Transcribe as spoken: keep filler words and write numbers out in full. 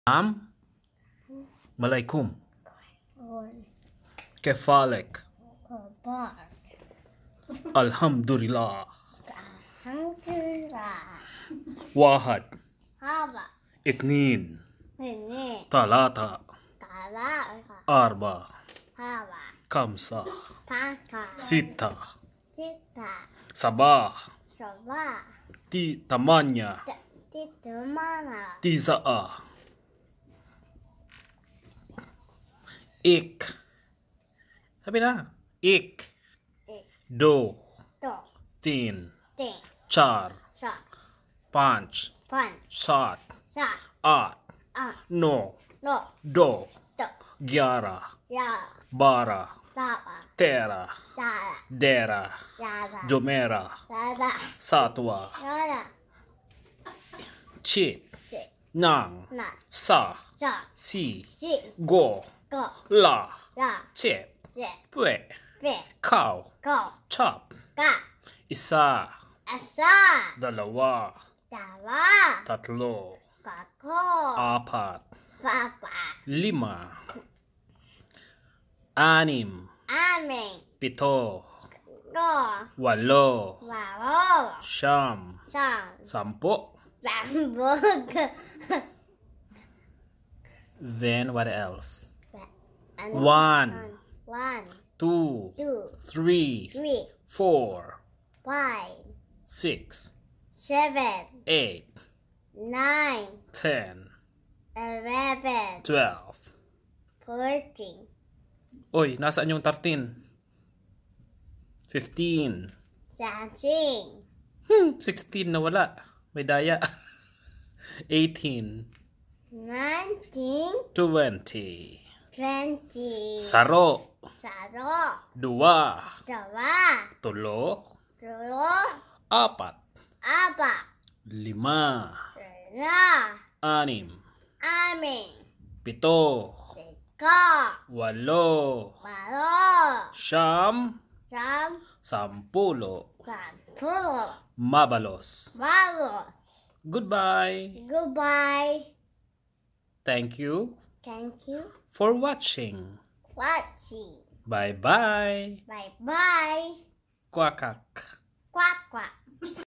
Am Malaikum. Kefalek. Alhamdulillah. Alhamdulillah. Wahad. Haba. Itnin. Ini. Talata. Kala. Arba. Haba. Kamsa. Pangka. Sita. Sita. Sabah. Soba. Ti tamanya. Tito mana. Tizaa. Ik. Sabi na. Ik. Ik. Do. Do. Tin. Ting. Char. Sa. Panch. Pan. Sat. Sa. At. Ah. No. No. Do. Do. Gyara. Ya. Bara. Saba. Tera. Sala. Dera. Yada. Jomera. Sada. Satwa. Yada. Chi. Si. Nang. Na. Sa. Sa. Si. Si. Go. Go. La. La. Che. Si. Pwe. Fi. Cow. Go. Chop. Ka. Isa. Asa. Dalawa. Tawa. Tatlo. Kako. Apat. Papa. Lima. Anim. Amin. Pito. Go. Walo. Waro. Siyam. Sang. Sampo. Bambog. Then what else? And One. One. Two. Two. Three. Three. Four. Five. Six. Seven. Eight. Nine. Ten. Eleven. Twelve. Fourteen. Oy, nasaan yung thirteen? Fifteen. Sixteen. Hmm, sixteen na wala. May daya. Eighteen. Nineteen. Twenty. Twenty. Saro. Saro. Dua. Dua. Tulo. Tulo. Apat. Apa. Lima. Sila. Anim. Amin. Pito. Siko. Walo. Walo. Siyam. Sam. Sampulo. Sampulo. Mabalos. Walo. Goodbye. Goodbye. Thank you Thank you for watching. for watching. Bye-bye. Bye bye. Quack. Quack quack.